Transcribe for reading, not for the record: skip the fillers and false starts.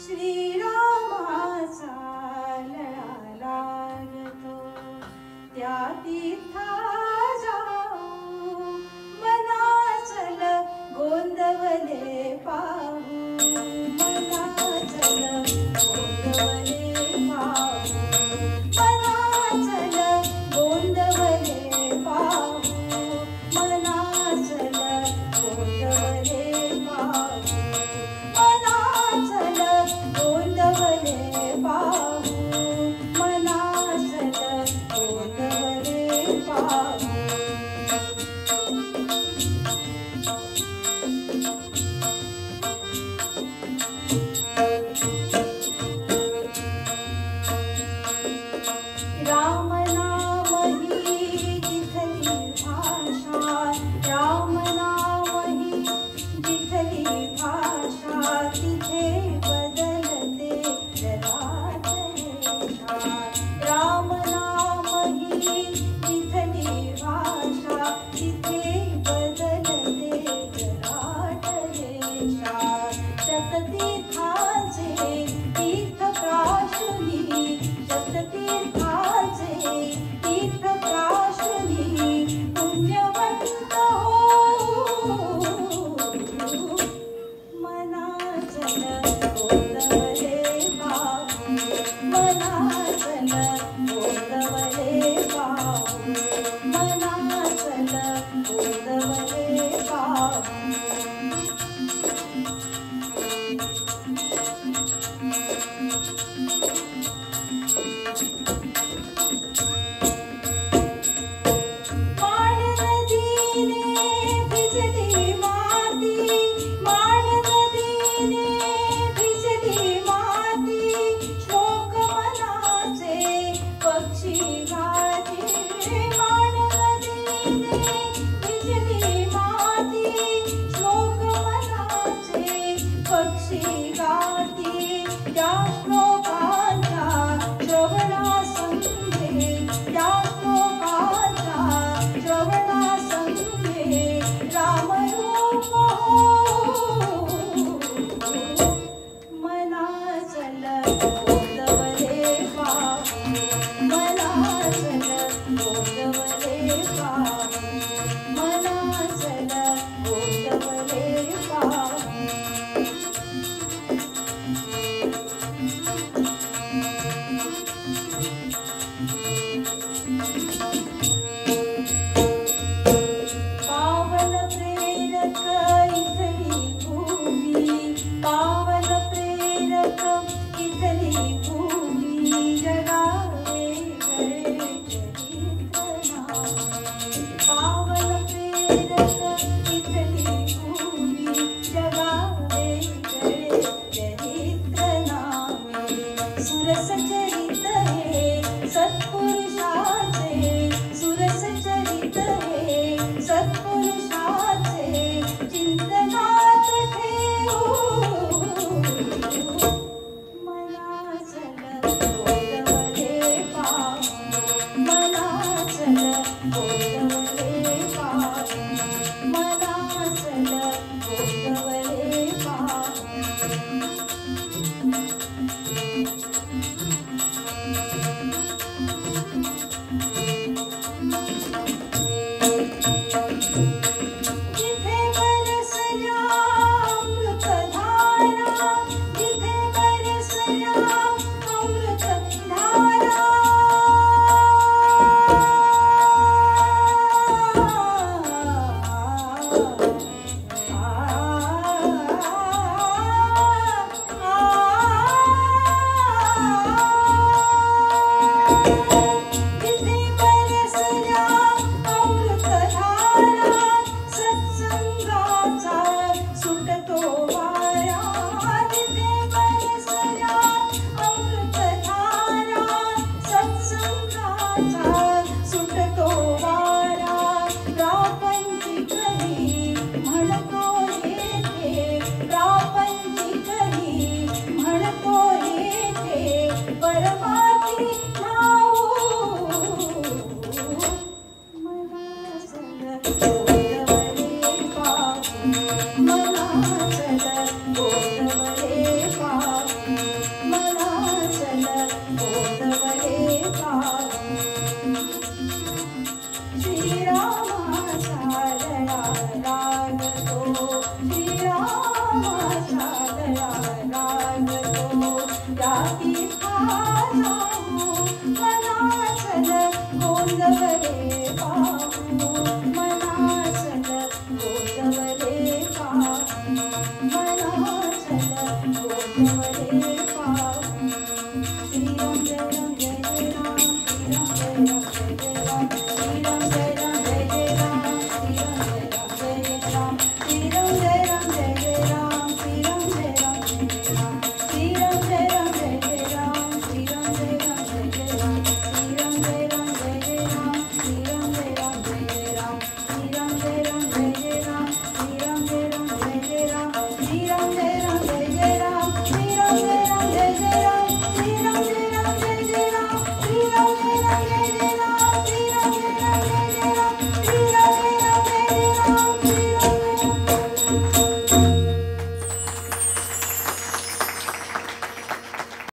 श्रीरामाचा लळा लागतो त्या तीर्था जाऊ मना चल गोंदवले पाहू मना चल गोंदवले पाहू मना चल गोंदवले पाहू मना चल गोंदवले पाहू मना चल गोंदवले पाहू मना चल गोंदवले पाहू राम नाम ही जिथली भाषा राम नाम ही जिथली भाषा तिथे बदलते जगातले राम नाम ही जिथली भाषा तिथे बदलते जगातले शततीर्थाचे तीर्थप्राशुनी शततीर्थाचे तीर्थप्राशुनी पुण्यवंत हो मना चल गोंदवले पाहू मना चल गोंदवले पाहू मना चल गोंदवले पाहू मान नदीने भिजली माती मान नदीने भिजली माती श्लोक मनाचे पक्षी गाती मान नदीने भिजली माती श्लोक मनाचे पक्षी गाती त्या श्लोकांच्या श्रवणासंगे त्या श्लोकांच्या श्रवणासंगे रामरूप हो मना चल गोंदवले पाहू मना चल गोंदवले पाहू मना चल गोंदवले पाहू पावन प्रेरक इथली भूमी पावन प्रेरक इथली भूमी जगावे गळे चरित्र पावन प्रेरक इथली भूमी जगावे गळे चरित्र नामे सुरस चरित हे सत्पुरुषाचे सुरस चरित हे सत्पुरुषाचे चिंतनात ठेवू मना चल गोंदवले पाहू मना चल गोंदवले पाहू मना चल गोंदवले पाहू जिथे बरसल्या अमृतधारा जिथे बरसल्या अमृतधारा मला चल गोंधवले